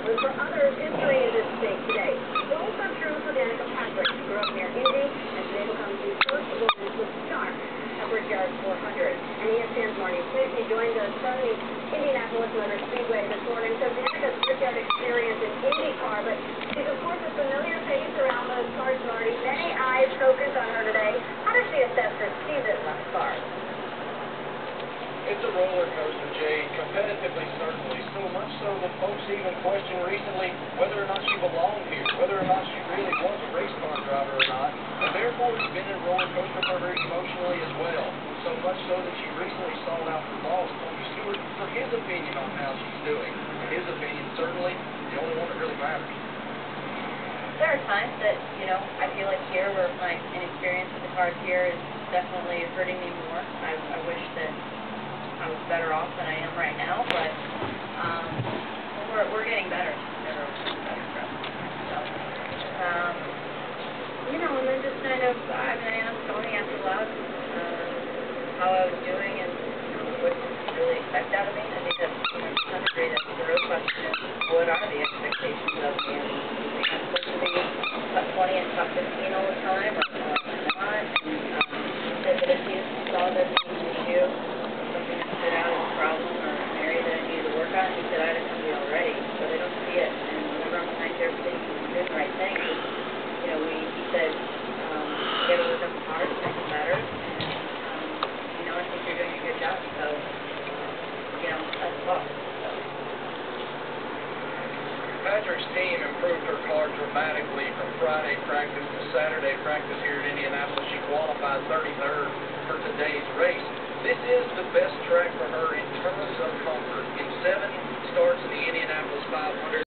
but for others, history is at stake today. So also true for Danica Patrick, who grew up near Indy and today becomes the first woman to start at Brickyard 400. And ESPN's Marnie Stacey joined us from the Indianapolis Motor Speedway this morning. So Danica's Brickyard experience in IndyCar, but she's of course a familiar face around those cars, Marty. Many eyes focused on her today. How does she assess her season thus far? It's a roller coaster, Jay, competitively certainly, so much so that folks even questioned recently whether or not she belonged here, whether or not she really was a race car driver or not, and therefore it's been a roller coaster for her emotionally as well, so much so that she recently sought out her boss, Tony Stewart, for his opinion on how she's doing. His opinion, certainly, the only one that really matters. There are times that, I feel like here where my inexperience with the cars here is definitely hurting me more. I wish that I was better off than I am right now, but we're getting better. Everyone's getting better for us. So, and then just kind of, I asked Tony after last how I was doing and what to really expect out of me. I think that's, to some degree, that's the real question is, what are the expectations of me? And I'm supposed to be top 20 and top 15 all the time, or not? But if you saw this issue, something that stood out as a problem or an area that I needed to work on, he said I had it to me already, so they don't see it. And whenever I'm trying to everything, doing the right thing, he said, you gotta work on the hard to make it better. And, I think you're doing a good job, so, that's all. So. Patrick's team improved her car dramatically from Friday practice to Saturday practice here at Indianapolis. She qualified 33rd for today's race. This is the best track for her in terms of comfort. In 7 starts in the Indianapolis 500,